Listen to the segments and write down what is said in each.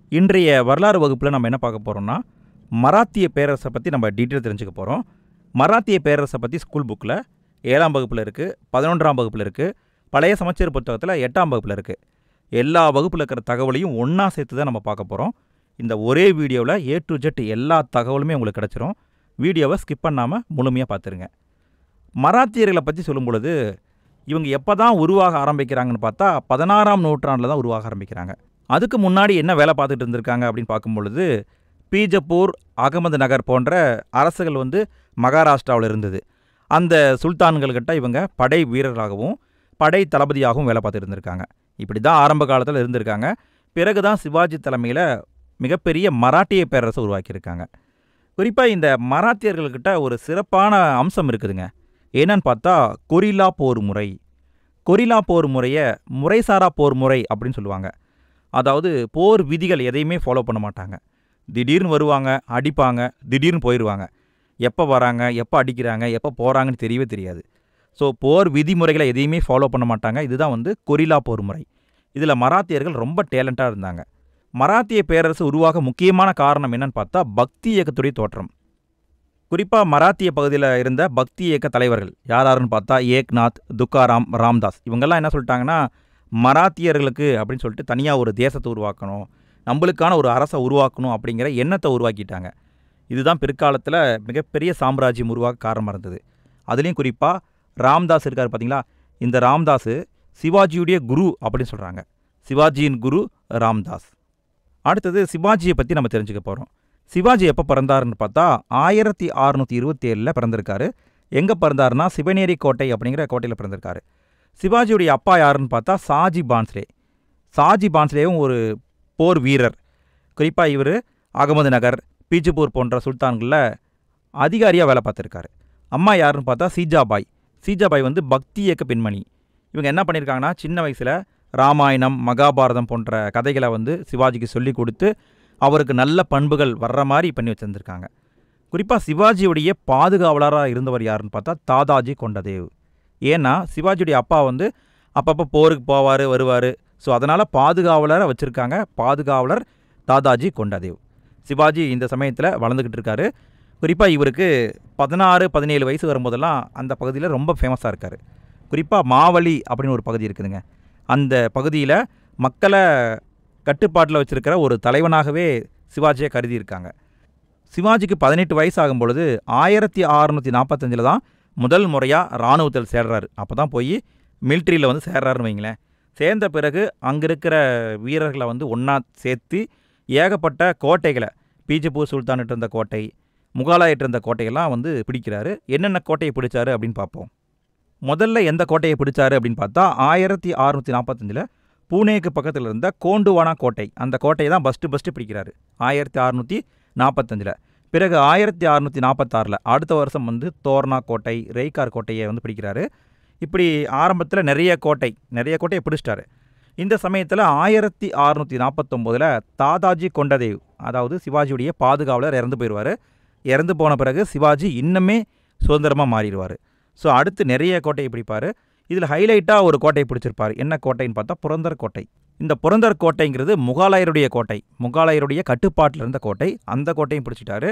இன்றைய வரலாறு வகுப்பில் நம்ம என்ன பார்க்க போகிறோம்னா, மராத்திய பேரரசை பற்றி நம்ம டீட்டெயில் தெரிஞ்சுக்க போகிறோம். மராத்திய பேரரசை பற்றி ஸ்கூல் புக்கில் 7ஆம் வகுப்பில் இருக்குது, 11ஆம் வகுப்பில் இருக்குது, பழைய சமச்சீர் புத்தகத்தில் 8ஆம் வகுப்பில் இருக்குது. எல்லா வகுப்பில் இருக்கிற தகவலையும் ஒன்றா சேர்த்து தான் நம்ம பார்க்க போகிறோம். இந்த ஒரே வீடியோவில் A to Z எல்லா தகவலுமே உங்களுக்கு கிடச்சிரும். வீடியோவை ஸ்கிப் பண்ணாமல் முழுமையாக பார்த்துருங்க. மராத்தியர்களை பற்றி சொல்லும் பொழுது இவங்க எப்போ தான் உருவாக ஆரம்பிக்கிறாங்கன்னு பார்த்தா 16ஆம் நூற்றாண்டில் தான் உருவாக ஆரம்பிக்கிறாங்க. அதுக்கு முன்னாடி என்ன வேலை பார்த்துட்டு இருந்திருக்காங்க அப்படின்னு பார்க்கும் பொழுது, பீஜப்பூர், அகமது நகர் போன்ற அரசுகள் மகாராஷ்டிராவில் இருந்தது. அந்த சுல்தான்கள்கிட்ட இவங்க படை வீரர்களாகவும் படை தளபதியாகவும் வேலை பார்த்துட்டு இருந்திருக்காங்க. இப்படி தான் ஆரம்ப காலத்தில் இருந்திருக்காங்க. பிறகு தான் சிவாஜி தலைமையில் மிகப்பெரிய மராட்டிய பேரரசை உருவாக்கியிருக்காங்க. குறிப்பாக இந்த மராத்தியர்கள்கிட்ட ஒரு சிறப்பான அம்சம் இருக்குதுங்க. என்னன்னு பார்த்தா கொரில்லா போர் முறை. கொரில்லா போர் முறையை முறைசாரா போர் முறை அப்படின்னு சொல்லுவாங்க. அதாவது போர் விதிகள் எதையுமே ஃபாலோ பண்ண மாட்டாங்க. திடீர்னு வருவாங்க, அடிப்பாங்க, திடீர்னு போயிடுவாங்க. எப்போ வராங்க, எப்போ அடிக்கிறாங்க, எப்போ போகிறாங்கன்னு தெரியவே தெரியாது. ஸோ போர் விதிமுறைகளை எதையுமே ஃபாலோ பண்ண மாட்டாங்க. இதுதான் கொரில்லா போர் முறை. இதில் மராத்தியர்கள் ரொம்ப டேலண்ட்டாக இருந்தாங்க. மராத்திய பேரரசு உருவாக முக்கியமான காரணம் என்னன்னு பார்த்தா பக்தி இயக்கத்துடைய தோற்றம். குறிப்பாக மராத்திய பகுதியில் இருந்த பக்தி இயக்க தலைவர்கள் யாருன்னு பார்த்தா ஏக்நாத், துக்காராம், ராம்தாஸ். இவங்கெல்லாம் என்ன சொல்லிட்டாங்கன்னா, மராத்தியர்களுக்கு அப்படின்னு சொல்லிட்டு தனியாக ஒரு தேசத்தை உருவாக்கணும், நம்மளுக்கான ஒரு அரசை உருவாக்கணும் அப்படிங்கிற எண்ணத்தை உருவாக்கிட்டாங்க. இதுதான் பிற்காலத்தில் மிகப்பெரிய சாம்ராஜ்யம் உருவாக்க காரணமாக இருந்தது. அதுலேயும் குறிப்பாக ராம்தாஸ் இருக்கார் பார்த்தீங்களா, இந்த ராம்தாஸ் சிவாஜியுடைய குரு அப்படின்னு சொல்கிறாங்க. சிவாஜியின் குரு ராம்தாஸ். அடுத்தது சிவாஜியை பற்றி நம்ம தெரிஞ்சுக்க போகிறோம். சிவாஜி எப்போ பிறந்தாருன்னு பார்த்தா 1627 பிறந்திருக்காரு. எங்கே பிறந்தாருன்னா சிவனேரி கோட்டை அப்படிங்கிற கோட்டையில் பிறந்திருக்காரு. சிவாஜியுடைய அப்பா யாருன்னு பார்த்தா சாஜி பான்ஸ்லே. சாஜி பான்ஸ்லேவும் ஒரு போர் வீரர். குறிப்பாக இவர் அகமது நகர், பீஜப்பூர் போன்ற சுல்தான்களில் அதிகாரியாக வேலை பார்த்துருக்காரு. அம்மா யாருன்னு பார்த்தா சீஜாபாய். சீஜாபாய் பக்தி இயக்க பெண்மணி. இவங்க என்ன பண்ணியிருக்காங்கன்னா, சின்ன வயசில் ராமாயணம், மகாபாரதம் போன்ற கதைகளை சிவாஜிக்கு சொல்லி கொடுத்து அவருக்கு நல்ல பண்புகள் வர்ற மாதிரி பண்ணி வச்சுருந்துருக்காங்க. குறிப்பாக சிவாஜியுடைய பாதுகாவலராக இருந்தவர் யாருன்னு பார்த்தா தாதாஜி கொண்டதேவ். ஏன்னா சிவாஜியுடைய அப்பா அப்பப்போ போருக்கு போவார் வருவார். ஸோ அதனால் பாதுகாவலரை வச்சுருக்காங்க. பாதுகாவலர் தாதாஜி கொண்டதேவ். சிவாஜி இந்த சமயத்தில் வளர்ந்துக்கிட்டு இருக்காரு. குறிப்பாக இவருக்கு 16-17 வயசு வரும்போதெல்லாம் அந்த பகுதியில் ரொம்ப ஃபேமஸாக இருக்கார். குறிப்பாக மாவலி அப்படின்னு ஒரு பகுதி இருக்குதுங்க. அந்த பகுதியில் மக்களை கட்டுப்பாட்டில் வச்சுருக்கிற ஒரு தலைவனாகவே சிவாஜியை கருதியிருக்காங்க. சிவாஜிக்கு 18 வயசு ஆகும் பொழுது 1645 தான் முதல் முறையாக இராணுவத்தில் சேர்றாரு. அப்போ தான் போய் மிலிட்ரியில் சேர்றாருன்னு வைங்களேன். சேர்ந்த பிறகு அங்கே இருக்கிற வீரர்களை ஒன்றா சேர்த்து ஏகப்பட்ட கோட்டைகளை, பீஜப்பூர் சுல்தானிட்டு இருந்த கோட்டை, முகாலாயிட்டு இருந்த கோட்டையெல்லாம் பிடிக்கிறாரு. என்னென்ன கோட்டையை பிடிச்சாரு அப்படின்னு பார்ப்போம். முதல்ல எந்த கோட்டையை பிடிச்சாரு அப்படின்னு பார்த்தா 1645 பூனேக்கு பக்கத்தில் இருந்த கோண்டுவானா கோட்டை. அந்த கோட்டையை தான் ஃபஸ்ட்டு பிடிக்கிறாரு 1645. பிறகு 1646 அடுத்த வருஷம் தோர்னா கோட்டை, ரெய்கார் கோட்டையை பிடிக்கிறாரு. இப்படி ஆரம்பத்தில் நிறைய கோட்டையை பிடிச்சிட்டாரு. இந்த சமயத்தில் 1649 தாதாஜி கொண்டதேவ், அதாவது சிவாஜியுடைய பாதுகாவலர் இறந்து போயிடுவார். இறந்து போன பிறகு சிவாஜி இன்னுமே சுதந்திரமாக மாறிடுவார். ஸோ அடுத்து நிறைய கோட்டையை பிடிப்பார். இதில் ஹைலைட்டாக ஒரு கோட்டையை பிடிச்சிருப்பார். என்ன கோட்டைன்னு பார்த்தா புரந்தர் கோட்டை. இந்த புரந்தர் கோட்டைங்கிறது முகாலாயருடைய கோட்டை, முகாலாயருடைய கட்டுப்பாட்டில் இருந்த கோட்டை. அந்த கோட்டையும் பிடிச்சிட்டாரு.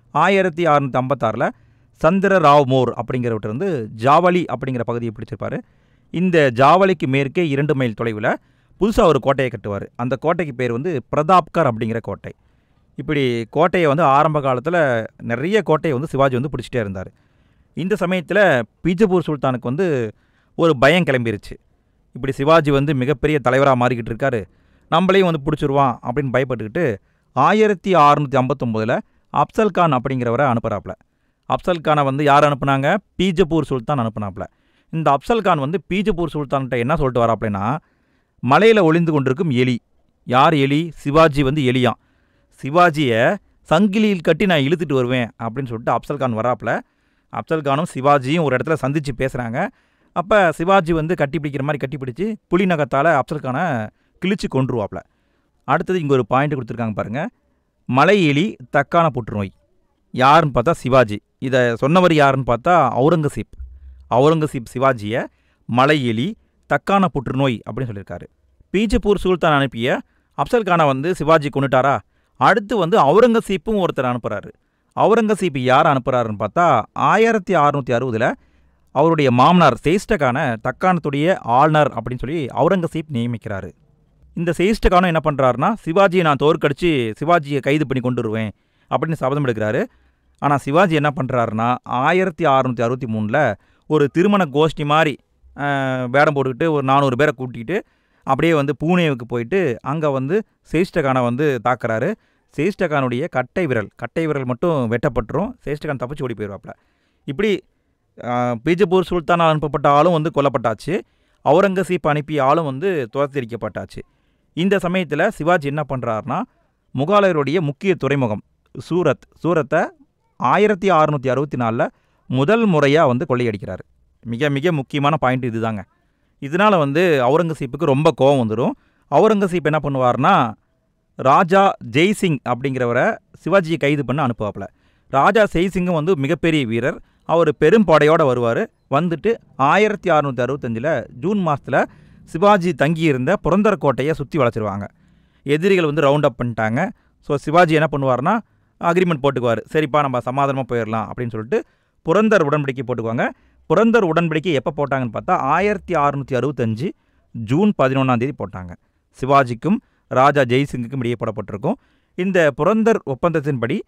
1656 சந்திர ராவ் மோர் அப்படிங்கிறவர்கிட்ட ஜாவலி அப்படிங்கிற பகுதியை பிடிச்சிருப்பார். இந்த ஜாவலிக்கு மேற்கே 2 மைல் தொலைவில் புதுசாக ஒரு கோட்டையை கட்டுவார். அந்த கோட்டைக்கு பேர் பிரதாப்கர் அப்படிங்கிற கோட்டை. இப்படி கோட்டையை ஆரம்ப காலத்தில் நிறைய கோட்டையை சிவாஜி பிடிச்சிட்டே இருந்தார். இந்த சமயத்தில் பீஜப்பூர் சுல்தானுக்கு ஒரு பயம் கிளம்பிருச்சு. இப்படி சிவாஜி மிகப்பெரிய தலைவராக மாறிக்கிட்டு இருக்காரு, நம்மளையும் பிடிச்சிருவான் அப்படின்னு பயப்பட்டுக்கிட்டு 1659 அப்சல்கான் அப்படிங்கிறவரை அனுப்புகிறாப்புல. அப்சல்கானை யார் அனுப்புனாங்க? பீஜப்பூர் சுல்தான் அனுப்புனாப்புல. இந்த அப்சல்கான் பீஜப்பூர் சுல்தான்கிட்ட என்ன சொல்லிட்டு வராப்புலனா, மலையில் ஒளிந்து கொண்டிருக்கும் எலி. யார் எலி? சிவாஜி எலியாம். சிவாஜியை சங்கிலியில் கட்டி நான் இழுத்துட்டு வருவேன் அப்படின்னு சொல்லிட்டு அப்சல்கான் வராப்புல. அப்சல்கானும் சிவாஜியும் ஒரு இடத்துல சந்தித்து பேசுகிறாங்க. அப்போ சிவாஜி கட்டி பிடிக்கிற மாதிரி கட்டி பிடிச்சி புலி நகத்தால் அப்சல்கானை கிழிச்சு கொன்றுவாப்புல. அடுத்தது இங்கே ஒரு பாயிண்ட் கொடுத்துருக்காங்க பாருங்கள். மலை எலி, தக்கான புற்றுநோய். யாருன்னு பார்த்தா சிவாஜி. இதை சொன்னவர் யாருன்னு பார்த்தா அவுரங்கசீப். அவுரங்கசீப் சிவாஜியை மலை எலி, தக்கான புற்றுநோய் அப்படின்னு சொல்லியிருக்காரு. பீஜப்பூர் சுல்தான் அனுப்பிய அப்சல் கானை வந்து சிவாஜி கொண்டுட்டாரா, அடுத்து வந்து அவுரங்கசீப்பும் ஒருத்தர் அனுப்புகிறாரு. அவுரங்கசீப் யார் அனுப்புகிறாருன்னு பார்த்தா 1660 அவருடைய மாமனார் செயிஸ்டகானை தக்காணத்துடைய ஆளுநர் அப்படின்னு சொல்லி அவுரங்கசீப் நியமிக்கிறாரு. இந்த செயிஸ்டகானும் என்ன பண்ணுறாருனா, சிவாஜியை நான் தோற்கடிச்சு சிவாஜியை கைது பண்ணி கொண்டு வருவேன் அப்படின்னு சபதம் எடுக்கிறாரு. ஆனால் சிவாஜி என்ன பண்ணுறாருனா 1663 ஒரு திருமண கோஷ்டி மாதிரி வேடம் போட்டுக்கிட்டு ஒரு 400 பேரை கூட்டிகிட்டு அப்படியே வந்து பூனேவுக்கு போயிட்டு அங்கே வந்து செயிஸ்டகானை வந்து தாக்குறாரு. செயிஸ்டகானுடைய கட்டை விரல் மட்டும் வெட்டப்பட்டுரும். செயிஸ்டகான் தப்பிச்சு ஓடி போயிடுவாப்புல. இப்படி பீஜப்பூர் சுல்தான் அனுப்பப்பட்ட ஆளும் வந்து கொல்லப்பட்டாச்சு. அவுரங்கசீப் அனுப்பிய ஆளும் வந்து துரத்திரிக்கப்பட்டாச்சு. இந்த சமயத்தில் சிவாஜி என்ன பண்ணுறாருனா, முகாலயருடைய முக்கிய துறைமுகம் சூரத்தை 1664 முதல் முறையாக வந்து கொள்ளையடிக்கிறார். மிக மிக முக்கியமான பாயிண்ட் இதுதாங்க. இதனால் வந்து அவுரங்கசீப்புக்கு ரொம்ப கோபம் வந்துடும். அவுரங்கசீப் என்ன பண்ணுவார்னா, ராஜா ஜெய்சிங் அப்படிங்கிறவரை சிவாஜியை கைது பண்ண அனுப்புவாப்பில். ராஜா ஜெய்சிங்கும் வந்து மிகப்பெரிய வீரர். அவர் பெரும் படையோடு வருவார். வந்துட்டு 1665 ஜூன் மாதத்தில் சிவாஜி தங்கியிருந்த புரந்தர் கோட்டையை சுற்றி வளைச்சிருவாங்க. எதிரிகள் வந்து ரவுண்ட் அப் பண்ணிட்டாங்க. ஸோ சிவாஜி என்ன பண்ணுவார்னா, அக்ரிமெண்ட் போட்டுக்குவார். சரிப்பா நம்ம சமாதானமாக போயிடலாம் அப்படின்னு சொல்லிட்டு புரந்தர் உடன்படிக்கை போட்டுக்குவாங்க. புரந்தர் உடன்படிக்கை எப்போ போட்டாங்கன்னு பார்த்தா 1665 ஜூன் 11 போட்டாங்க. சிவாஜிக்கும் ராஜா ஜெய்சிங்குக்கும் இடையே போடப்பட்டிருக்கும். இந்த புரந்தர் ஒப்பந்தத்தின்படி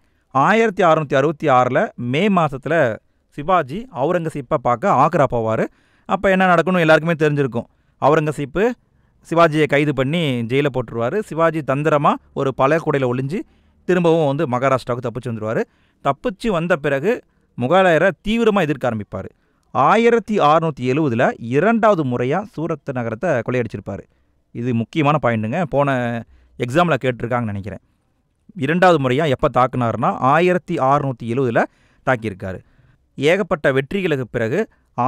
1666 மே மாதத்தில் சிவாஜி அவுரங்கசீப்பை பார்க்க ஆக்ரா போவார். அப்போ என்ன நடக்கணும் எல்லாருக்குமே தெரிஞ்சிருக்கும். அவுரங்கசீப்பு சிவாஜியை கைது பண்ணி ஜெயிலில் போட்டுருவார். சிவாஜி தந்திரமாக ஒரு பழைய கூடையில் ஒளிஞ்சு திரும்பவும் வந்து மகாராஷ்டிராவுக்கு தப்பிச்சு வந்துடுவார். தப்பிச்சு வந்த பிறகு முகலாயரை தீவிரமாக எதிர்க்க ஆரம்பிப்பார். 1670 2வது முறையாக சூரத் நகரத்தை கொள்ளையடிச்சிருப்பார். இது முக்கியமான பாயிண்ட்டுங்க. போன எக்ஸாமில் கேட்டிருக்காங்கன்னு நினைக்கிறேன். 2வது முறையாக எப்போ தாக்குனாருன்னா 1670 தாக்கியிருக்காரு. ஏகப்பட்ட வெற்றிகளுக்கு பிறகு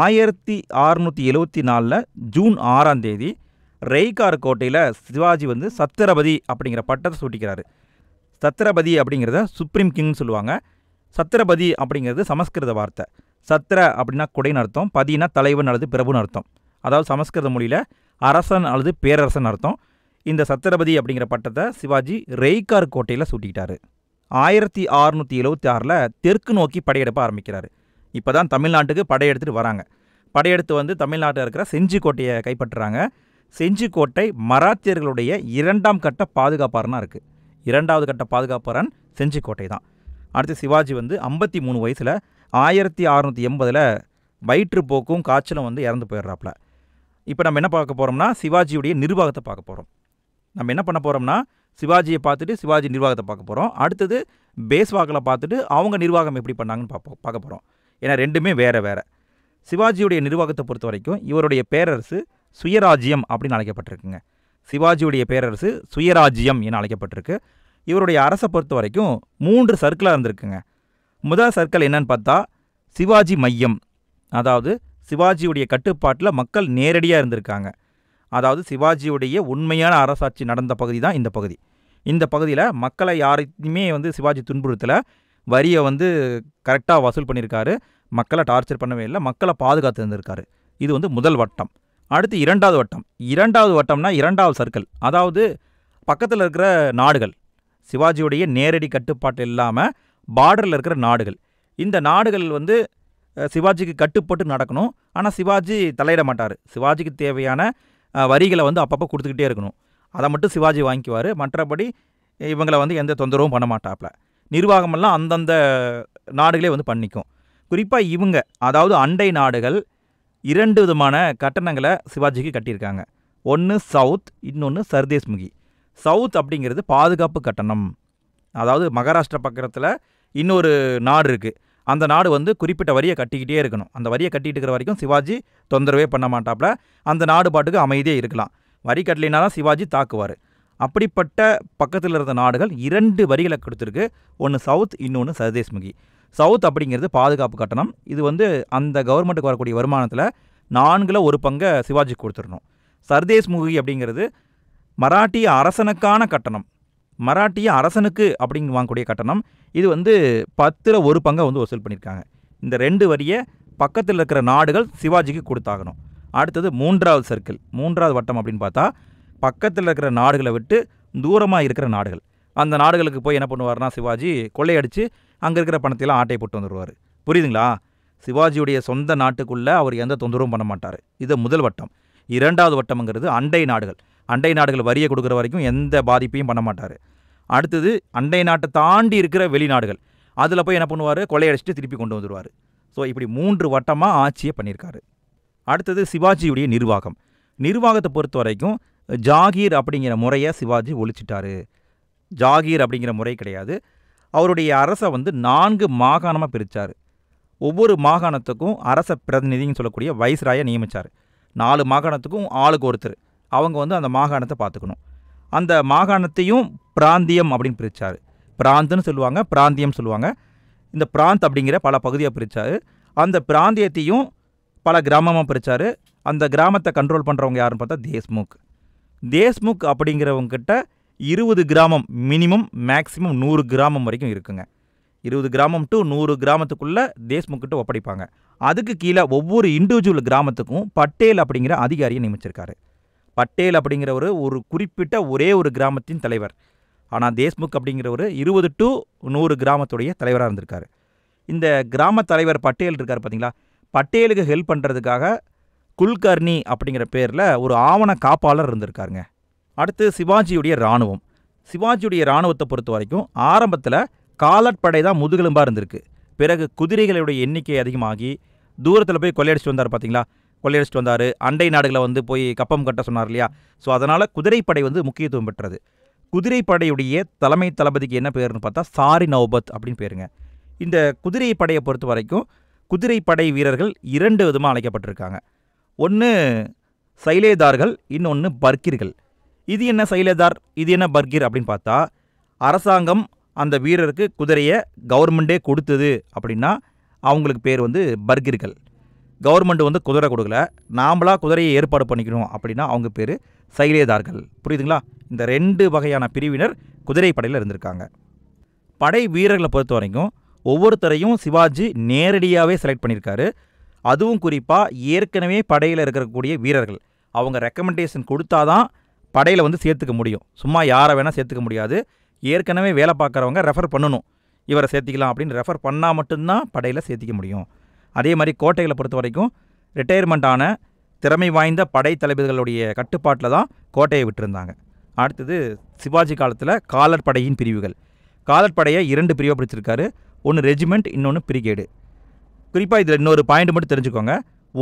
1674 ஜூன் 6 ரெய்கார் கோட்டையில் சிவாஜி வந்து சத்திரபதி அப்படிங்கிற பட்டத்தை சூட்டிக்கிறாரு. சத்திரபதி அப்படிங்கிறத சுப்ரீம் கிங்னு சொல்லுவாங்க. சத்திரபதி அப்படிங்கிறது சமஸ்கிருத வார்த்தை. சத்திர அப்படின்னா குடைன்னு அர்த்தம், பதினா தலைவன் அல்லது பிரபுன்னு அர்த்தம். அதாவது சமஸ்கிருத மொழியில் அரசன் அல்லது பேரரசன் அர்த்தம். இந்த சத்திரபதி அப்படிங்கிற பட்டத்தை சிவாஜி ரெய்கார் கோட்டையில் சூட்டிக்கிட்டாரு. 1676 தெற்கு நோக்கி படையெடுப்ப ஆரம்பிக்கிறாரு. இப்போ தான் தமிழ்நாட்டுக்கு படையெடுத்துட்டு வராங்க. படையெடுத்து வந்து தமிழ்நாட்டில் இருக்கிற செஞ்சி கோட்டையை கைப்பற்றுறாங்க. செஞ்சி கோட்டை மராத்தியர்களுடைய 2ஆம் கட்ட பாதுகாப்பாரனாக இருக்குது. 2வது கட்ட பாதுகாப்பாரன் செஞ்சி கோட்டை தான். அடுத்து சிவாஜி வந்து 53 வயசில் 1680 வயிற்றுப்போக்கும் காய்ச்சலும் வந்து இறந்து போயிடுறாப்புல. இப்போ நம்ம என்ன பார்க்க போகிறோம்னா, சிவாஜியுடைய நிர்வாகத்தை பார்க்க போகிறோம். நம்ம என்ன பண்ண போகிறோம்னா, சிவாஜியை பார்த்துட்டு சிவாஜி நிர்வாகத்தை பார்க்க போகிறோம். அடுத்தது பேஸ்வாக்கில் பார்த்துட்டு அவங்க நிர்வாகம் எப்படி பண்ணாங்கன்னு பார்க்க போகிறோம். ஏன்னா ரெண்டுமே வேறு. சிவாஜியுடைய நிர்வாகத்தை பொறுத்த வரைக்கும் இவருடைய பேரரசு சுயராஜ்யம் அப்படின்னு அழைக்கப்பட்டிருக்குங்க. சிவாஜியுடைய பேரரசு சுயராஜ்யம் என அழைக்கப்பட்டிருக்கு. இவருடைய அரசை பொறுத்த வரைக்கும் 3 சர்க்கிளாக இருந்திருக்குங்க. முதல் சர்க்கிள் என்னன்னு பார்த்தா சிவாஜி மையம். அதாவது சிவாஜியுடைய கட்டுப்பாட்டில் மக்கள் நேரடியாக இருந்திருக்காங்க. அதாவது சிவாஜியுடைய உண்மையான அரசாட்சி நடந்த பகுதி தான் இந்த பகுதி. இந்த பகுதியில் மக்களை யாரையுமே வந்து சிவாஜி துன்புறுத்தலை, வரியை வந்து கரெக்டாக வசூல் பண்ணியிருக்காரு, மக்களை டார்ச்சர் பண்ணவே இல்லை, மக்களை பாதுகாத்து இருந்திருக்காரு. இது வந்து முதல் வட்டம். அடுத்து 2வது வட்டம். 2வது வட்டம்னா 2வது சர்க்கிள். அதாவது பக்கத்தில் இருக்கிற நாடுகள், சிவாஜியுடைய நேரடி கட்டுப்பாட்டு இல்லாமல் பார்டரில் இருக்கிற நாடுகள். இந்த நாடுகள் வந்து சிவாஜிக்கு கட்டுப்பட்டு நடக்கணும். ஆனால் சிவாஜி தலையிட மாட்டார். சிவாஜிக்கு தேவையான வரிகளை வந்து அப்பப்போ கொடுத்துக்கிட்டே இருக்கணும். அதை மட்டும் சிவாஜி வாங்கிக்குவார். மற்றபடி இவங்களை வந்து எந்த தொந்தரவும் பண்ண மாட்டாப்ல. நிர்வாகமெல்லாம் அந்தந்த நாடுகளே வந்து பண்ணிக்கும். குறிப்பாக இவங்க, அதாவது அண்டை நாடுகள் 2 விதமான கட்டணங்களை சிவாஜிக்கு கட்டியிருக்காங்க. ஒன்று சவுத், இன்னொன்று சர்தேஷ்முகி. சவுத் அப்படிங்கிறது பாதுகாப்பு கட்டணம். அதாவது மகாராஷ்டிரா பக்கத்தில் இன்னொரு நாடு இருக்குது. அந்த நாடு வந்து குறிப்பிட்ட வரியை கட்டிக்கிட்டே இருக்கணும். அந்த வரியை கட்டிகிட்டு இருக்கிற வரைக்கும் சிவாஜி தொந்தரவே பண்ண மாட்டாப்புல. அந்த நாடு பாட்டுக்கு அமைதியே இருக்கலாம். வரி கட்டலைனா தான் சிவாஜி தாக்குவார். அப்படிப்பட்ட பக்கத்தில் இருந்த நாடுகள் 2 வரிகளை கொடுத்துருக்கு. ஒன்று சவுத், இன்னொன்று சர்தேஷ்முகி. சவுத் அப்படிங்கிறது பாதுகாப்பு கட்டணம். இது வந்து அந்த கவர்மெண்ட்டுக்கு வரக்கூடிய வருமானத்தில் 4ல் 1 பங்கை சிவாஜி கொடுத்துடணும். சர்தேஷ்முகி அப்படிங்கிறது மராட்டிய அரசனுக்கான கட்டணம். மராட்டிய அரசனுக்கு அப்படிங்க வாங்கக்கூடிய கட்டணம். இது வந்து 10ல் 1 பங்கை வந்து வசூல் பண்ணியிருக்காங்க. இந்த 2 வரியை பக்கத்தில் இருக்கிற நாடுகள் சிவாஜிக்கு கொடுத்தாகணும். அடுத்தது 3வது சர்க்கிள், 3வது வட்டம் அப்படின்னு பார்த்தா பக்கத்தில் இருக்கிற நாடுகளை விட்டு தூரமாக இருக்கிற நாடுகள். அந்த நாடுகளுக்கு போய் என்ன பண்ணுவார்னா சிவாஜி கொள்ளையடித்து அங்கே இருக்கிற பணத்தையெல்லாம் ஆட்டை போட்டு வந்துடுவார். புரியுதுங்களா? சிவாஜியுடைய சொந்த நாட்டுக்குள்ளே அவர் எந்த தொந்தரவும் பண்ண மாட்டார். இது முதல் வட்டம். இரண்டாவது வட்டம்ங்கிறது அண்டை நாடுகள். அண்டை நாடுகள் வரியை கொடுக்குற வரைக்கும் எந்த பாதிப்பையும் பண்ண மாட்டார். அடுத்தது அண்டை நாட்டை தாண்டி இருக்கிற வெளிநாடுகள், அதில் போய் என்ன பண்ணுவார், கொள்ளையடிச்சிட்டு திருப்பி கொண்டு வந்துடுவார். ஸோ இப்படி 3 வட்டமாக ஆட்சியை பண்ணியிருக்காரு. அடுத்தது சிவாஜியுடைய நிர்வாகம். நிர்வாகத்தை பொறுத்த வரைக்கும் ஜாகீர் அப்படிங்கிற முறையை சிவாஜி ஒழிச்சிட்டாரு. ஜாகீர் அப்படிங்கிற முறை கிடையாது. அவருடைய அரசை 4 மாகாணமாக பிரித்தார். ஒவ்வொரு மாகாணத்துக்கும் அரச பிரதிநிதின்னு சொல்லக்கூடிய வைஸ்ராயை நியமித்தார். 4 மாகாணத்துக்கும் ஆளுக்கு ஒருத்தர். அவங்க அந்த மாகாணத்தை பார்த்துக்கணும். அந்த மாகாணத்தையும் பிராந்தியம் அப்படின்னு பிரித்தார். பிராந்துன்னு சொல்லுவாங்க, பிராந்தியம் சொல்லுவாங்க. இந்த பிராந்த் அப்படிங்கிற பல பகுதியாக பிரித்தார். அந்த பிராந்தியத்தையும் பல கிராமமாக பிரித்தார். அந்த கிராமத்தை கண்ட்ரோல் பண்ணுறவங்க யாருன்னு பார்த்தா தேஷ்முக். தேஷ்முக் அப்படிங்கிறவங்ககிட்ட 20 கிராமம் மினிமம், மேக்ஸிமம் 100 கிராமம் வரைக்கும் இருக்குங்க. 20 கிராமம் டு 100 கிராமத்துக்குள்ளே தேஷ்முக்கிட்ட ஒப்படைப்பாங்க. அதுக்கு கீழே ஒவ்வொரு இண்டிவிஜுவல் கிராமத்துக்கும் பட்டேல் அப்படிங்கிற அதிகாரியை நியமிச்சிருக்காரு. பட்டேல் அப்படிங்கிறவர் ஒரு குறிப்பிட்ட ஒரே ஒரு கிராமத்தின் தலைவர். ஆனால் தேஷ்முக் அப்படிங்கிறவர் 20 டு 100 கிராமத்துடைய தலைவராக இருந்திருக்காரு. இந்த கிராம தலைவர் பட்டேல் இருக்கார் பார்த்தீங்களா, பட்டேலுக்கு ஹெல்ப் பண்ணுறதுக்காக குல்கர்னி அப்படிங்கிற பேரில் ஒரு ஆவண காப்பாளர் இருந்திருக்காருங்க. அடுத்து சிவாஜியுடைய இராணுவம். சிவாஜியுடைய இராணுவத்தை பொறுத்த வரைக்கும் ஆரம்பத்தில் காலாட்படை தான் முதுகெலும்பாக இருந்திருக்கு. பிறகு குதிரைகளுடைய எண்ணிக்கை அதிகமாகி தூரத்தில் போய் கொள்ளையடிச்சிட்டு வந்தார் பார்த்தீங்களா, கொள்ளையடிச்சிட்டு வந்தார். அண்டை நாடுகளை போய் கப்பம் கட்ட சொன்னார் இல்லையா. ஸோ அதனால் குதிரைப்படை முக்கியத்துவம் பெற்றது. குதிரைப்படையுடைய தலைமை தளபதிக்கு என்ன பேருன்னு பார்த்தா சாரி நௌபத் அப்படின்னு பேருங்க. இந்த குதிரைப்படையை பொறுத்த வரைக்கும் குதிரைப்படை வீரர்கள் 2 விதமாக அழைக்கப்பட்டிருக்காங்க. ஒன்று சைலேதார்கள், இன்னொன்று பர்கிர்கள். இது என்ன சைலேதார், இது என்ன பர்கிர் அப்படின்னு பார்த்தா, அரசாங்கம் அந்த வீரருக்கு குதிரையை கவர்மெண்ட்டே கொடுத்தது அப்படின்னா அவங்களுக்கு பேர் பர்கிர்கள். கவர்மெண்ட் குதிரை கொடுக்கல, நாமளாக குதிரையை ஏற்பாடு பண்ணிக்கணும் அப்படின்னா அவங்க பேர் சைலேதார்கள். புரியுதுங்களா? இந்த 2 வகையான பிரிவினர் குதிரைப்படையில் இருந்திருக்காங்க. படை வீரர்களை பொறுத்த வரைக்கும் ஒவ்வொருத்தரையும் சிவாஜி நேரடியாகவே செலக்ட் பண்ணியிருக்காரு. அதுவும் குறிப்பாக ஏற்கனவே படையில் இருக்கக்கூடிய வீரர்கள் அவங்க ரெக்கமெண்டேஷன் கொடுத்தா தான் படையில் சேர்த்துக்க முடியும். சும்மா யாரை வேணால் சேர்த்துக்க முடியாது. ஏற்கனவே வேலை பார்க்குறவங்க ரெஃபர் பண்ணணும், இவரை சேர்த்திக்கலாம் அப்படின்னு ரெஃபர் பண்ணால் மட்டும்தான் படையில் சேர்த்திக்க முடியும். அதே மாதிரி கோட்டைகளை பொறுத்த வரைக்கும் ரிட்டையர்மெண்ட் ஆன திறமை வாய்ந்த படை தளபதிகளுடைய கட்டுப்பாட்டில் தான் கோட்டையை விட்டுருந்தாங்க. அடுத்தது சிவாஜி காலத்தில் காலாட்படையின் பிரிவுகள். காலாட்படையை 2 பிரிவாக பிரிச்சிருக்காரு. ஒன்று ரெஜிமெண்ட், இன்னொன்று பிரிகேடு. குறிப்பாக இதில் இன்னொரு பாயிண்ட் மட்டும் தெரிஞ்சுக்கோங்க.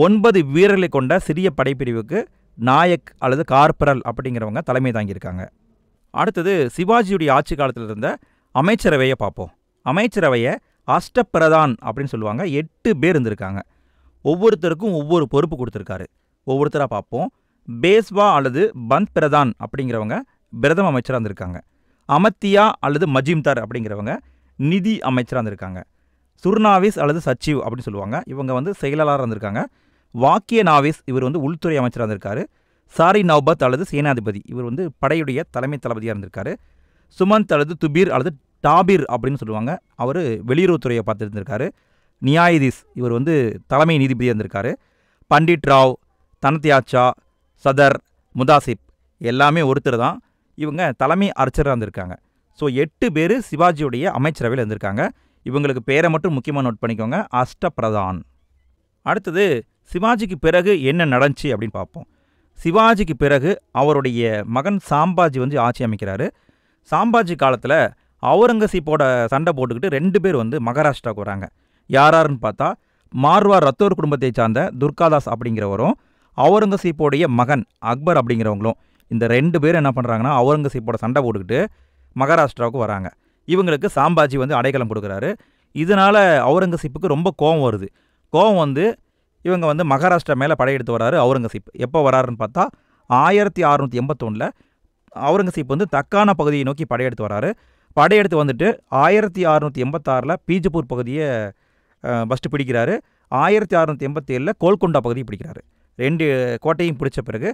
9 வீரர்களை கொண்ட சிறிய படைப்பிரிவுக்கு நாயக் அல்லது கார்பரல் அப்படிங்கிறவங்க தலைமை தாங்கியிருக்காங்க. அடுத்தது சிவாஜியுடைய ஆட்சி காலத்தில் இருந்த அமைச்சரவையை பார்ப்போம். அமைச்சரவையை அஷ்டபிரதான் அப்படின்னு சொல்லுவாங்க. 8 பேர் இருந்திருக்காங்க. ஒவ்வொருத்தருக்கும் ஒவ்வொரு பொறுப்பு கொடுத்துருக்காரு. ஒவ்வொருத்தராக பார்ப்போம். பேஸ்வா அல்லது பந்த் பிரதான் அப்படிங்கிறவங்க பிரதம அமைச்சராக இருந்திருக்காங்க. அமத்தியா அல்லது மஜிம்தார் அப்படிங்கிறவங்க நிதி அமைச்சராக இருந்திருக்காங்க. சுர்நாவிஸ் அல்லது சச்சிவ் அப்படின்னு சொல்லுவாங்க, இவங்க செயலாளராக இருந்திருக்காங்க. வாக்கிய நாவிஸ் இவர் உள்துறை அமைச்சராக இருந்திருக்காரு. சாரி நௌபத் அல்லது சேனாதிபதி இவர் படையுடைய தலைமை தளபதியாக இருந்திருக்காரு. சுமந்த் அல்லது துபீர் அல்லது டாபீர் அப்படின்னு சொல்லுவாங்க, அவர் வெளியுறவுத்துறையை பார்த்துருந்துருக்காரு. நியாயதீஸ் இவர் தலைமை நீதிபதியாக இருந்திருக்காரு. பண்டிட் ராவ், தனத்யாச்சா, சதர், முதாசிப் எல்லாமே ஒருத்தர் தான். இவங்க தலைமை அர்ச்சராக இருந்திருக்காங்க. ஸோ 8 பேர் சிவாஜியுடைய அமைச்சரவையில் இருந்திருக்காங்க. இவங்களுக்கு பேரை மட்டும் முக்கியமாக நோட் பண்ணிக்கோங்க, அஷ்டபிரதான். அடுத்தது சிவாஜிக்கு பிறகு என்ன நடந்துச்சு அப்படின்னு பார்ப்போம். சிவாஜிக்கு பிறகு அவருடைய மகன் சாம்பாஜி ஆட்சி அமைக்கிறாரு. சாம்பாஜி காலத்தில் அவுரங்கசீப்போட சண்டை போட்டுக்கிட்டு 2 பேர் மகாராஷ்டிராவுக்கு வராங்க. யாராருன்னு பார்த்தா மார்வார் ரத்தோர் குடும்பத்தை சார்ந்த துர்காதாஸ் அப்படிங்கிறவரும் அவுரங்கசீப்போடைய மகன் அக்பர் அப்படிங்கிறவங்களும். இந்த 2 பேர் என்ன பண்ணுறாங்கன்னா அவுரங்கசீப்போட சண்டை போட்டுக்கிட்டு மகாராஷ்டிராவுக்கு வராங்க. இவங்களுக்கு சாம்பாஜி அடைக்கலம் கொடுக்குறாரு. இதனால் அவுரங்கசீப்புக்கு ரொம்ப கோபம் வருது. கோபம் இவங்க மகாராஷ்டிரா மேலே படையெடுத்து வராரு அவுரங்கசீப். எப்போ வராருன்னு பார்த்தா 1681 அவுரங்கசீப் தக்கான பகுதியை நோக்கி படையெடுத்து வராரு. படையெடுத்து 1686 பீஜப்பூர் பகுதியை ஃபஸ்ட்டு பிடிக்கிறாரு. 1687 கோல்கொண்டா பகுதியை பிடிக்கிறாரு. 2 கோட்டையும் பிடிச்ச பிறகு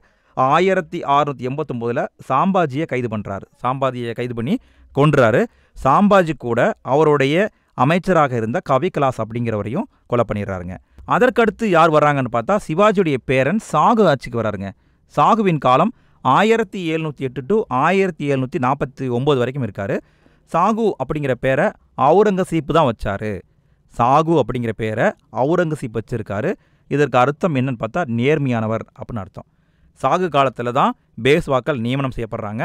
1689 சாம்பாஜியை கைது பண்ணுறாரு. சாம்பாஜியை கைது பண்ணி கொன்றாரு. சாம்பாஜி கூட அவருடைய அமைச்சராக இருந்த கவிகலாஸ் அப்படிங்கிறவரையும் கொலை பண்ணிடுறாருங்க. அதற்கடுத்து யார் வர்றாங்கன்னு பார்த்தா சிவாஜியுடைய பேரன் சாகு ஆட்சிக்கு வராருங்க. சாகுவின் காலம் 1708 டு 1749 வரைக்கும் இருக்கார். சாகு அப்படிங்கிற பேரை அவுரங்கசீப் தான் வச்சார். சாகு அப்படிங்கிற பேரை அவுரங்கசீப் வச்சுருக்காரு. இதற்கு அர்த்தம் என்னன்னு பார்த்தா நேர்மையானவர் அப்படின்னு அர்த்தம். சாகு காலத்தில் தான் பேஸ்வாக்கள் நியமனம் செய்யப்படுறாங்க.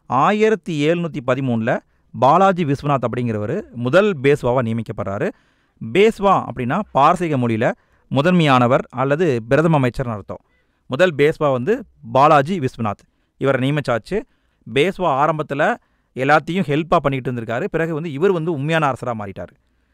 1713 பாலாஜி விஸ்வநாத் அப்படிங்கிறவர் முதல் பேஸ்வாவாக நியமிக்கப்படுறாரு. பேஸ்வா அப்படின்னா பாரசீக மொழியில் முதன்மையானவர் அல்லது பிரதம அமைச்சர்னு அர்த்தம். முதல் பேஸ்வா வந்து பாலாஜி விஸ்வநாத். இவரை நியமிச்சாச்சு. பேஸ்வா ஆரம்பத்தில் எல்லாத்தையும் ஹெல்ப்பாக பண்ணிகிட்டு இருந்திருக்காரு. பிறகு வந்து இவர் வந்து உண்மையான அரசராக மாறிட்டார்.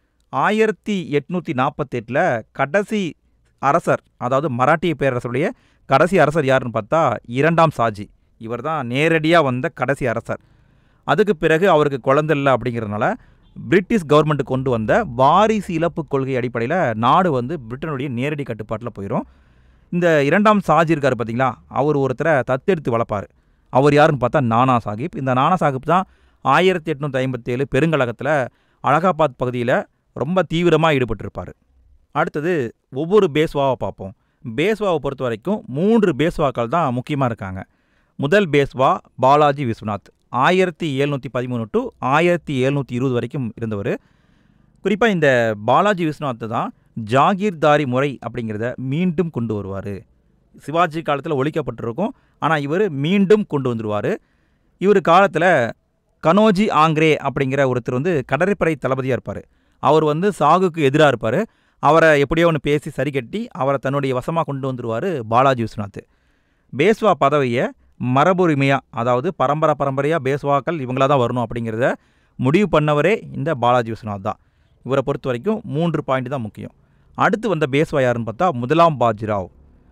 1848 கடைசி அரசர், அதாவது மராட்டிய பேரரசுடைய கடைசி அரசர் யாருன்னு பார்த்தா 2ஆம் ஷாஜி. இவர் தான் நேரடியாக வந்த கடைசி அரசர். அதுக்கு பிறகு அவருக்கு குழந்தை இல்லை அப்படிங்கிறதுனால பிரிட்டிஷ் கவர்மெண்ட்டு கொண்டு வந்த வாரிசு இழப்பு கொள்கை அடிப்படையில் நாடு வந்து பிரிட்டனுடைய நேரடி கட்டுப்பாட்டில் போயிடும். இந்த 2ஆம் ஷாஜி இருக்கார் பார்த்தீங்களா, அவர் ஒருத்தரை தத்தெடுத்து வளர்ப்பார். அவர் யாருன்னு பார்த்தா நானா சாஹிப். இந்த நானா சாஹிப் தான் 1857 பெருங்கலகத்தில் அலகாபாத் பகுதியில் ரொம்ப தீவிரமாக ஈடுபட்டிருப்பார். அடுத்தது ஒவ்வொரு பேஸ்வாவை பார்ப்போம். பேஸ்வாவை பொறுத்த வரைக்கும் 3 பேஸ்வாக்கள் தான் முக்கியமாக இருக்காங்க. முதல் பேஸ்வா பாலாஜி விஸ்வநாத் 1713 டு 1720 வரைக்கும் இருந்தவர். குறிப்பாக இந்த பாலாஜி விஸ்வநாத் தான் ஜாகீர்தாரி முறை அப்படிங்கிறத மீண்டும் கொண்டு வருவார். சிவாஜி காலத்தில் ஒழிக்கப்பட்டிருக்கும், ஆனால் இவர் மீண்டும் கொண்டு வந்துடுவார். இவர் காலத்தில் கனோஜி ஆங்கிரே அப்படிங்கிற ஒருத்தர் வந்து கடற்படை தளபதியாக இருப்பார். அவர் வந்து சாகுக்கு எதிராக இருப்பார். அவரை எப்படியோ ஒன்று பேசி சரி கட்டி அவரை தன்னுடைய வசமாக கொண்டு வந்துடுவார் பாலாஜி விஸ்வநாத். பேஸ்வா பதவியை மரபுரிமையாக, அதாவது பரம்பரையாக பேஸ்வாக்கள் இவங்களாக தான் வரணும் அப்படிங்கிறத முடிவு பண்ணவரே இந்த பாலாஜி விஸ்வநாத் தான். இவரை பொறுத்த வரைக்கும் 3 பாயிண்ட் தான் முக்கியம். அடுத்து வந்த பேஸ்வா யாருன்னு பார்த்தா முதலாம் பாஜிராவ்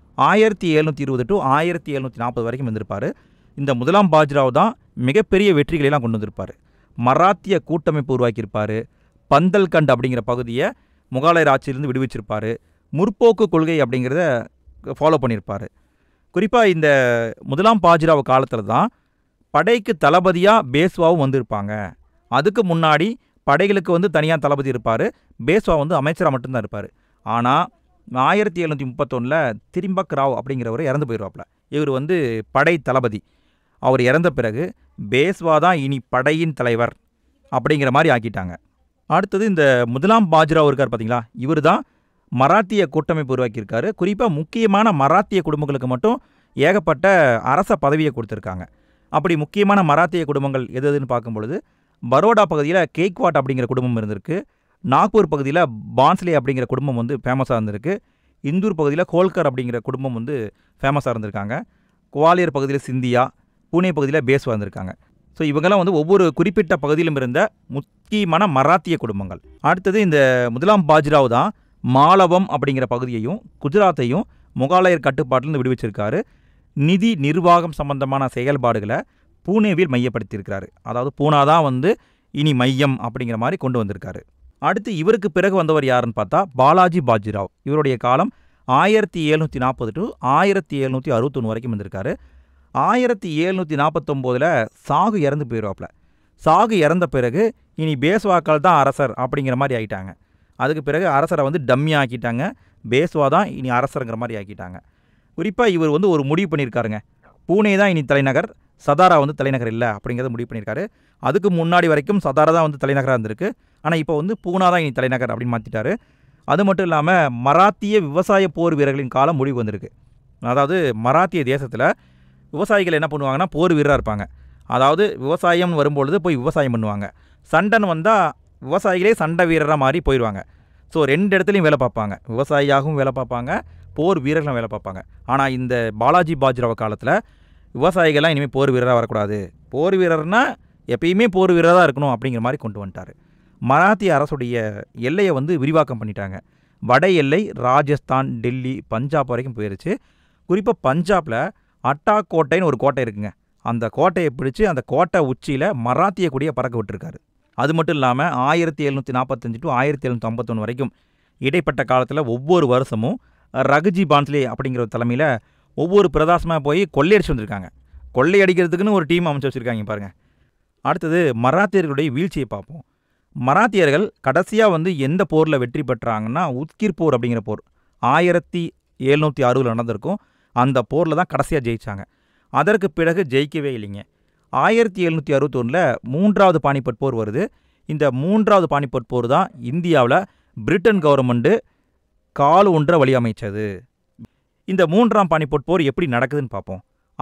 1720 டு 1740 வரைக்கும் வந்திருப்பார். இந்த முதலாம் பாஜிராவ் தான் மிகப்பெரிய வெற்றிகளெல்லாம் கொண்டு வந்திருப்பார். மராத்திய கூட்டமைப்பு உருவாக்கியிருப்பார். பந்தல்கண்ட் அப்படிங்கிற பகுதியை முகலாயர் ஆட்சியிலிருந்து விடுவிச்சிருப்பார். முற்போக்கு கொள்கை அப்படிங்கிறத ஃபாலோ பண்ணியிருப்பார். குறிப்பாக இந்த முதலாம் பாஜிராவ் காலத்தில் தான் படைக்கு தளபதியாக பேஸ்வாவும் வந்திருப்பாங்க. அதுக்கு முன்னாடி படைகளுக்கு வந்து தனியாக தளபதி இருப்பார். பேஸ்வா வந்து அமைச்சராக மட்டும்தான் இருப்பார். ஆனால் 1731 திரிம்பக் ராவ் அப்படிங்கிறவர் இறந்து போயிடுவாப்பில். இவர் வந்து படை தளபதி. அவர் இறந்த பிறகு பேஸ்வா தான் இனி படையின் தலைவர் அப்படிங்கிற மாதிரி ஆக்கிட்டாங்க. அடுத்தது இந்த முதலாம் பாஜிராவ் இருக்கார் பார்த்தீங்களா, இவர் தான் மராத்திய கூட்டமைப்பு உருவாக்கியிருக்காரு. குறிப்பாக முக்கியமான மராத்திய குடும்பங்களுக்கு மட்டும் ஏகப்பட்ட அரச பதவியை கொடுத்துருக்காங்க. அப்படி முக்கியமான மராத்திய குடும்பங்கள் எது எதுன்னு பார்க்கும்பொழுது பரோடா பகுதியில் கேக்வாட் அப்படிங்கிற குடும்பம் இருந்திருக்கு. நாக்பூர் பகுதியில் பான்ஸ்லே அப்படிங்கிற குடும்பம் வந்து ஃபேமஸாக இருந்திருக்கு. இந்தூர் பகுதியில் ஹோல்கர் அப்படிங்கிற குடும்பம் வந்து ஃபேமஸாக இருந்திருக்காங்க. குவாலியர் பகுதியில் சிந்தியா, பூனே பகுதியில் பேஸ்வா இருந்திருக்காங்க. ஸோ இவங்கெல்லாம் வந்து ஒவ்வொரு குறிப்பிட்ட பகுதியிலும் இருந்த முக்கியமான மராத்திய குடும்பங்கள். அடுத்தது இந்த முதலாம் பாஜிராவ் தான் மாலவம் அப்படிங்கிற பகுதியையும் குஜராத்தையும் முகலாயர் கட்டுப்பாட்டிலிருந்து விடுவிச்சிருக்காரு. நிதி நிர்வாகம் சம்பந்தமான செயல்பாடுகளை பூனேவில் மையப்படுத்தியிருக்கிறாரு. அதாவது பூனா தான் வந்து இனி மையம் அப்படிங்கிற மாதிரி கொண்டு வந்திருக்காரு. அடுத்து இவருக்கு பிறகு வந்தவர் யாருன்னு பார்த்தா பாலாஜி பாஜிராவ். இவருடைய காலம் 1740 டு 1761 வரைக்கும் வந்திருக்காரு. 1749 சாகு இறந்து போயிடுவாப்பில். சாகு இறந்த பிறகு இனி பேஸ்வாக்கள் தான் அரசர் அப்படிங்கிற மாதிரி ஆகிட்டாங்க. அதுக்கு பிறகு அரசரை வந்து டம்மி ஆக்கிட்டாங்க. பேஸ்வா தான் இனி அரசருங்கிற மாதிரி ஆக்கிட்டாங்க. குறிப்பாக இவர் வந்து ஒரு முடிவு பண்ணியிருக்காருங்க. பூனே தான் இனி தலைநகர், சதாரா வந்து தலைநகர் இல்லை அப்படிங்கிறத முடிவு பண்ணியிருக்காரு. அதுக்கு முன்னாடி வரைக்கும் சதாரா தான் வந்து தலைநகராக இருந்திருக்கு. ஆனால் இப்போ வந்து பூனா தான் இனி தலைநகர் அப்படின்னு மாற்றிட்டாரு. அது மட்டும் இல்லாமல் மராத்திய விவசாய போர் வீரர்களின் காலம் முடிவு வந்திருக்கு. அதாவது மராத்திய தேசத்தில் விவசாயிகள் என்ன பண்ணுவாங்கன்னா போர் வீரராக இருப்பாங்க. அதாவது விவசாயம் வரும்பொழுது போய் விவசாயம் பண்ணுவாங்க. சண்டைன்னு வந்தால் விவசாயிகளே சண்டை வீரராக மாறி போயிடுவாங்க. ஸோ 2 இடத்துலையும் வேலை பார்ப்பாங்க. விவசாயியாகவும் வேலை பார்ப்பாங்க, போர் வீரர்களும் வேலை பார்ப்பாங்க. ஆனால் இந்த பாலாஜி பாஜிராவ் காலத்தில் விவசாயிகள்லாம் இனிமேல் போர் வீரராக வரக்கூடாது, போர் வீரர்னால் எப்பயுமே போர் வீரராக தான் இருக்கணும் அப்படிங்கிற மாதிரி கொண்டு வந்துட்டார். மராத்திய அரசுடைய எல்லையை வந்து விரிவாக்கம் பண்ணிட்டாங்க. வட எல்லை ராஜஸ்தான், டெல்லி, பஞ்சாப் வரைக்கும் போயிடுச்சு. குறிப்பாக பஞ்சாபில் அட்டா கோட்டைன்னு ஒரு கோட்டை இருக்குங்க. அந்த கோட்டையை பிடிச்சி அந்த கோட்டை உச்சியில் மராத்திய கொடியை பறக்க விட்டுருக்காரு. அது மட்டும் இல்லாமல் 1745 டு 1751 வரைக்கும் இடைப்பட்ட காலத்தில் ஒவ்வொரு வருஷமும் ரகுஜி பான்ஸ்லே அப்படிங்கிற ஒரு தலைமையில் ஒவ்வொரு பிரதாசமாக போய் கொள்ளையடிச்சு வந்திருக்காங்க. கொள்ளையடிக்கிறதுக்குன்னு ஒரு டீம் அமைச்சு வச்சுருக்காங்க பாருங்கள். அடுத்தது மராத்தியர்களுடைய வீழ்ச்சியை பார்ப்போம். மராத்தியர்கள் கடைசியாக வந்து எந்த போரில் வெற்றி பெற்றாங்கன்னா உத்கிர் போர் அப்படிங்கிற போர் 1760 நடந்திருக்கும். அந்த போரில் தான் கடைசியாக ஜெயித்தாங்க. அதற்கு பிறகு ஜெயிக்கவே இல்லைங்க. 1761 3வது பானிபட் போர் வருது. இந்த 3வது பானிபட் போர் தான் இந்தியாவில் பிரிட்டன் கவர்மெண்ட்டு கால் ஊன்ற வழி அமைச்சது. இந்த 3ஆம் பானிபட் போர் எப்படி நடக்குதுன்னு பார்ப்போம்.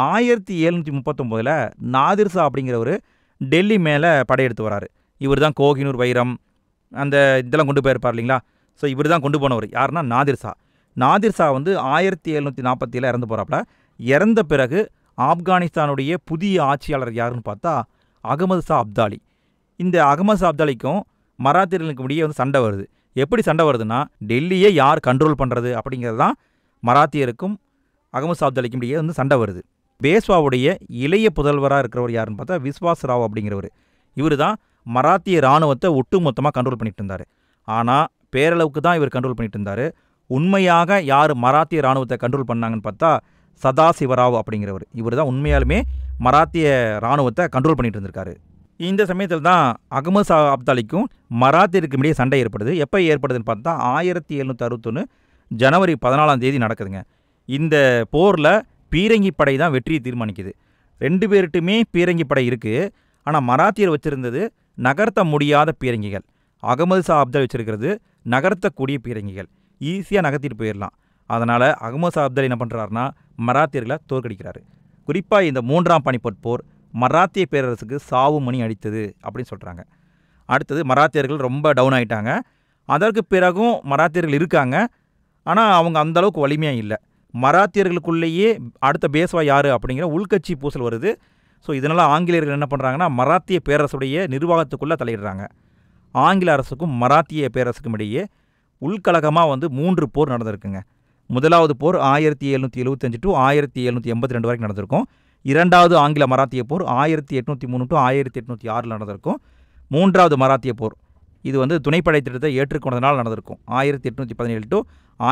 1739 நாதிர் ஷா அப்படிங்கிறவர் டெல்லி மேலே படையெடுத்து வராரு. இவர் தான் கோஹினூர் வைரம் அந்த இதெல்லாம் கொண்டு போயிருப்பார் இல்லைங்களா. ஸோ இவர் தான் கொண்டு போனவர். யாருன்னா நாதிர் ஷா. நாதிர் ஷா வந்து 1747 இறந்து போகிறாப்புல. இறந்த பிறகு ஆப்கானிஸ்தானுடைய புதிய ஆட்சியாளர் யாருன்னு பார்த்தா அகமது ஷா அப்தாலி. இந்த அகமது ஷா அப்தாலிக்கும் மராத்தியர்களுக்கு இடையே வந்து சண்டை வருது. எப்படி சண்டை வருதுன்னா, டெல்லியை யார் கண்ட்ரோல் பண்ணுறது அப்படிங்கிறது தான் மராத்தியருக்கும் அகமது ஷா அப்தாலிக்கும் இடையே வந்து சண்டை வருது. பேஷ்வாவுடைய இளைய புதல்வராக இருக்கிறவர் யாருன்னு பார்த்தா விஸ்வாஸ் ராவ் அப்படிங்கிறவர். இவர் தான் மராத்திய இராணுவத்தை ஒட்டு மொத்தமாக கண்ட்ரோல் பண்ணிட்டு இருந்தார். ஆனால் பேரளவுக்கு தான் இவர் கண்ட்ரோல் பண்ணிட்டு இருந்தார். உண்மையாக யார் மராத்திய இராணுவத்தை கண்ட்ரோல் பண்ணாங்கன்னு பார்த்தா சதாசிவராவ் அப்படிங்கிறவர். இவர் தான் உண்மையாலுமே மராத்திய இராணுவத்தை கண்ட்ரோல் பண்ணிட்டு இருந்திருக்காரு. இந்த சமயத்தில் தான் அகமது ஷா அப்தாலிக்கும் மராத்தியருக்கு இடையே சண்டை ஏற்படுது. எப்போ ஏற்படுதுன்னு பார்த்தா 1761 ஜனவரி 14 நடக்குதுங்க. இந்த போரில் பீரங்கி படை தான் வெற்றியை தீர்மானிக்குது. 2 பேர்ட்டுமே பீரங்கி படை இருக்குது. ஆனால் மராத்தியர் வச்சுருந்தது நகர்த்த முடியாத பீரங்கிகள். அகமது ஷா அப்தாலி வச்சுருக்கிறது நகர்த்தக்கூடிய பீரங்கிகள். ஈஸியாக நகர்த்திட்டு போயிடலாம். அதனால் அகமது ஷா அப்தாலி என்ன பண்ணுறாருனா மராத்தியர்களை தோற்கடிக்கிறாரு. குறிப்பாக இந்த 3ஆம் பானிபட் போர் மராத்திய பேரரசுக்கு சாவு மணி அடித்தது அப்படின்னு சொல்கிறாங்க. அடுத்தது மராத்தியர்கள் ரொம்ப டவுன் ஆகிட்டாங்க. அதற்கு பிறகும் மராத்தியர்கள் இருக்காங்க. ஆனால் அவங்க அந்தளவுக்கு வலிமையாக இல்லை. மராத்தியர்களுக்குள்ளேயே அடுத்த பேஷ்வா யார் அப்படிங்கிற உள்கட்சி பூசல் வருது. ஸோ இதனால் ஆங்கிலேயர்கள் என்ன பண்ணுறாங்கன்னா மராத்திய பேரரசுடைய நிர்வாகத்துக்குள்ளே தலையிடுறாங்க. ஆங்கில அரசுக்கும் மராத்திய பேரரசுக்கும் இடையே உள்கலகமாக வந்து 3 போர் நடந்திருக்குங்க. முதலாவது போர் 1775 to 1782 வரைக்கும் நடந்திருக்கும். 2வது ஆங்கில மராத்திய போர் 1803 to 1806 நடந்திருக்கும். 3வது மராத்திய போர் இது வந்து துணைப்படை திட்டத்தை ஏற்றுக்கொண்டதுனால நடந்திருக்கும். 1817 to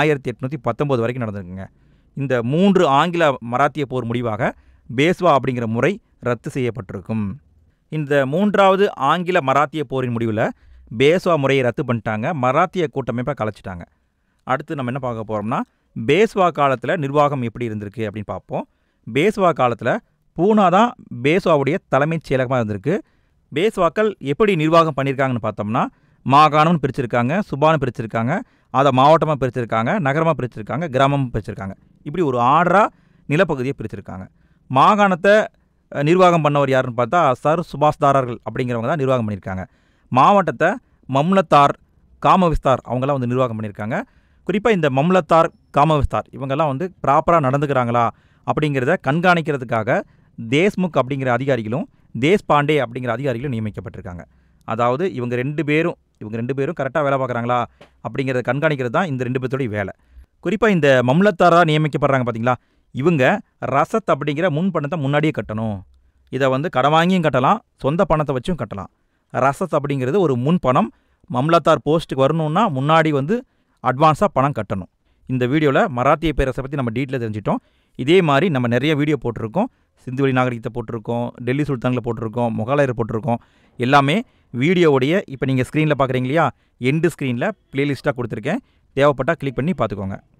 1819 வரைக்கும் நடந்திருக்குங்க. இந்த 3 ஆங்கில மராத்திய போர் முடிவாக பேஷ்வா அப்படிங்கிற முறை ரத்து செய்யப்பட்டிருக்கும். இந்த 3வது ஆங்கில மராத்திய போரின் முடிவில் பேஷ்வா முறையை ரத்து பண்ணிட்டாங்க. மராத்திய கூட்டமைப்பை கலைச்சிட்டாங்க. அடுத்து நம்ம என்ன பார்க்க போகிறோம்னா பேஷ்வா காலத்தில் நிர்வாகம் எப்படி இருந்திருக்கு அப்படின்னு பார்ப்போம். பேஷ்வா காலத்தில் பூனா தான் பேஷ்வாவுடைய தலைமைச் செயலகமாக இருந்திருக்கு. பேஷ்வாக்கள் எப்படி நிர்வாகம் பண்ணியிருக்காங்கன்னு பார்த்தோம்னா மாகாணம்னு பிரிச்சிருக்காங்க, சுபான்னு பிரிச்சிருக்காங்க, அதை மாவட்டமாக பிரிச்சிருக்காங்க, நகரமாக பிரிச்சிருக்காங்க, கிராமமாக பிரிச்சிருக்காங்க. இப்படி ஒரு ஆர்டராக நிலப்பகுதியை பிரிச்சிருக்காங்க. மாகாணத்தை நிர்வாகம் பண்ணவர் யாருன்னு பார்த்தா சர் சுபாஷ்தாரர்கள் அப்படிங்கிறவங்க தான் நிர்வாகம் பண்ணியிருக்காங்க. மாவட்டத்தை மம்லத்தார், காமவிஸ்தார் அவங்கெல்லாம் வந்து நிர்வாகம் பண்ணியிருக்காங்க. குறிப்பாக இந்த மம்லத்தார், காமவிஸ்தார் இவங்கெல்லாம் வந்து ப்ராப்பராக நடந்துக்கிறாங்களா அப்படிங்கிறத கண்காணிக்கிறதுக்காக தேஷ்முக் அப்படிங்கிற அதிகாரிகளும் தேஷ்பாண்டே அப்படிங்கிற அதிகாரிகளும் நியமிக்கப்பட்டிருக்காங்க. அதாவது இவங்க ரெண்டு பேரும் கரெக்டாக வேலை பார்க்குறாங்களா அப்படிங்கிறத கண்காணிக்கிறது தான் இந்த 2 பேர்த்தோடைய வேலை. குறிப்பாக இந்த மம்லத்தாராக நியமிக்கப்படுறாங்க பார்த்தீங்களா, இவங்க ரசத் அப்படிங்கிற முன் பணத்தை முன்னாடியே கட்டணும். இதை வந்து கடன் வாங்கியும் கட்டலாம், சொந்த பணத்தை வச்சும் கட்டலாம். ரசத் அப்படிங்கிறது ஒரு முன் பணம். மம்லத்தார் போஸ்ட்டுக்கு வரணுன்னா முன்னாடி வந்து அட்வான்ஸாக பணம் கட்டணும். இந்த வீடியோவில் மராத்திய பேரரசை பற்றி நம்ம டீட்டெயிலாக தெரிஞ்சிட்டோம். இதே மாதிரி நம்ம நிறைய வீடியோ போட்டிருக்கோம். சிந்துவெளி நாகரிகத்தை போட்டிருக்கோம், டெல்லி சுல்தானில் போட்டிருக்கோம், முகலாயர் போட்டிருக்கோம். எல்லாமே வீடியோவுடைய இப்போ நீங்கள் ஸ்க்ரீனில் பார்க்குறீங்க இல்லையா, எண்டு ஸ்க்ரீனில் ப்ளேலிஸ்ட்டாக கொடுத்துருக்கேன். தேவைப்பட்டால் கிளிக் பண்ணி பார்த்துக்கோங்க.